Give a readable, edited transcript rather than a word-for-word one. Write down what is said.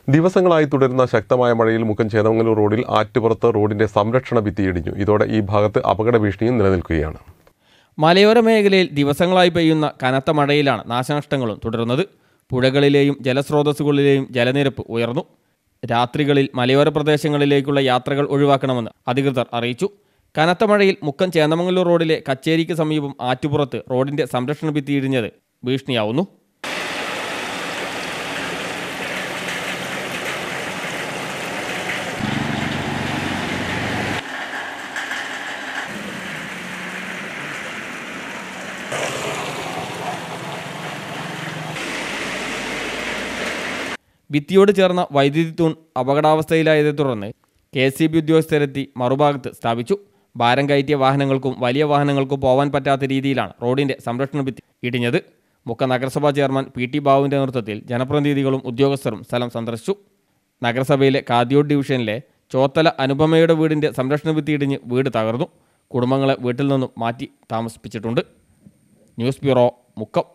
ദിവസങ്ങളായി തുടരുന്ന ശക്തമായ മഴയിൽ മുക്കം ചേന്നമംഗലൂർ റോഡിൽ ആറ്റുപുറത്ത് റോഡിന്റെ സംരക്ഷണ ഭിത്തി ഇടിഞ്ഞു. ഇതോടെ ഈ ഭാഗത്ത് അപകട ഭീഷണിയും നിലനിൽക്കുകയാണ്. മലയോര മേഖലയിൽ ദിവസങ്ങളായി പെയ്യുന്ന കനത്ത മഴയിലാണ് നാശനഷ്ടങ്ങളും തുടരുന്നത്. പുഴകളിലെയും ജലസ്രോതസ്സുകളിലെയും ജലനിരപ്പ് ഉയർന്നു. രാത്രികളിൽ മലയോര പ്രദേശങ്ങളിലേക്കുള്ള യാത്രകൾ ഒഴിവാക്കണമെന്ന് അധികൃതർ അറിയിച്ചു. കനത്ത മഴയിൽ മുക്കം ചേന്നമംഗലൂർ റോഡിലെ കച്ചേരിക്ക് സമീപം ആറ്റുപുറത്ത് റോഡിന്റെ സംരക്ഷണ ഭിത്തി ഇടിഞ്ഞത് ഭീഷണിയാവുന്നു. ഭിത്തിയോട് ചേർന്ന വൈദ്യുതി തൂൺ അപകടാവസ്ഥയിലായതെ തുടർന്ന് KCB ഉദ്യോഗസ്ഥരെത്തി മറുഭാഗത്ത് സ്ഥാപിച്ചു. ഭാരം കയറ്റിയ വാഹനങ്ങൾക്കും വലിയ വാഹനങ്ങൾക്കും പോകാൻ പറ്റാത്ത രീതിയിലാണ് റോഡിന്റെ സംരക്ഷണ ഭിത്തി ഇടിഞ്ഞത്. മുക്കം നഗരസഭാ ചെയർമാൻ PT ബാബുവിൻ്റെ നേതൃത്വത്തിൽ ജനപ്രതിനിധികളും ഉദ്യോഗസ്ഥരും സ്ഥലം സന്ദർശിച്ചു. നഗരസഭയിലെ കാദിയോട് ഡിവിഷനിലെ ചോത്തല അനുപമയുടെ വീടിന്റെ സംരക്ഷണ ഭിത്തി ഇടിഞ്ഞ് വീട് തകർന്നു. കുടുംബങ്ങളെ വീട്ടിൽ നിന്നും മാറ്റി താമസിപ്പിച്ചിട്ടുണ്ട്. News bureau, Mukkam.